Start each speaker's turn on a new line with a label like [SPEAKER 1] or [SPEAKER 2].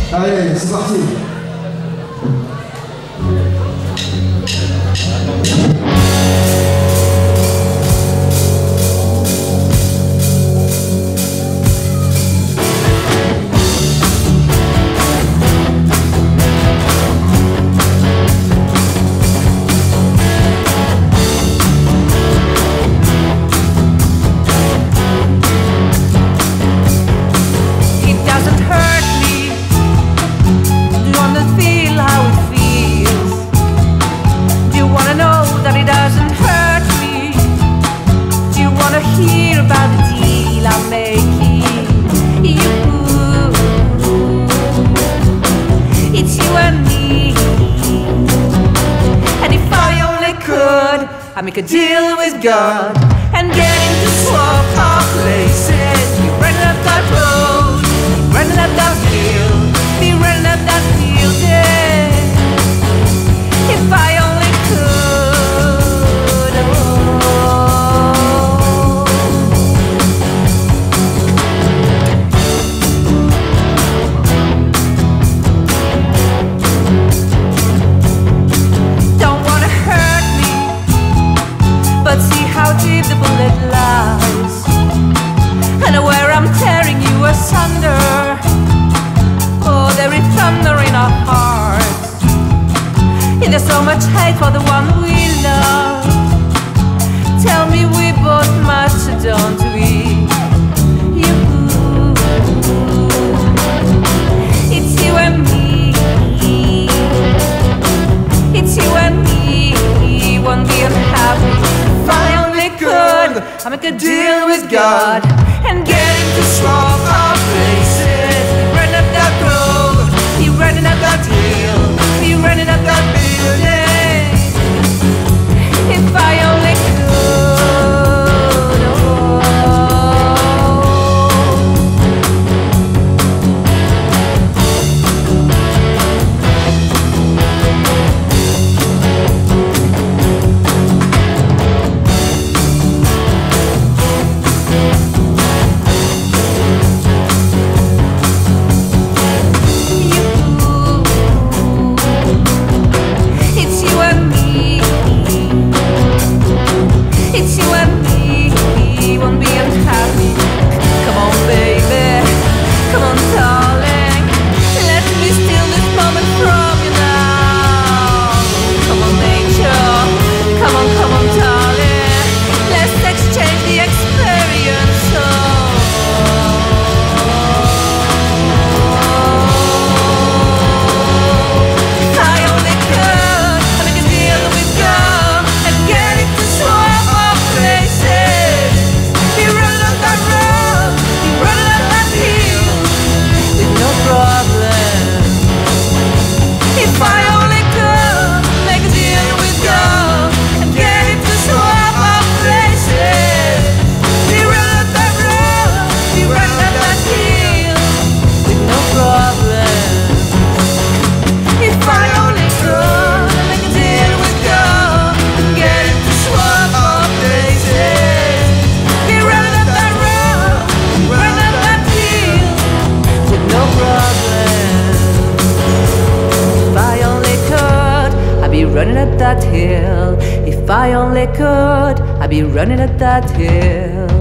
[SPEAKER 1] Allez, c'est parti.
[SPEAKER 2] Hear about the deal I'm making. It's you and me. And if I only could, I'd make a deal with God and get him to swap our places. Be running up that road, be running up that hill, be running up that field, yeah. If I only could, but see how deep the bullet lies, and where I'm tearing you asunder. Oh, there is thunder in our hearts, and there's so much hate for the one we love. Tell me we both must, don't we? It's you and me. It's you and me. Won't be unhappy. If I only could, I'd make a deal with God and get him to swap our places. Be running up that road, be running up that hill, be running up that building. If I only could, running up that hill. If I only could, I'd be running up that hill.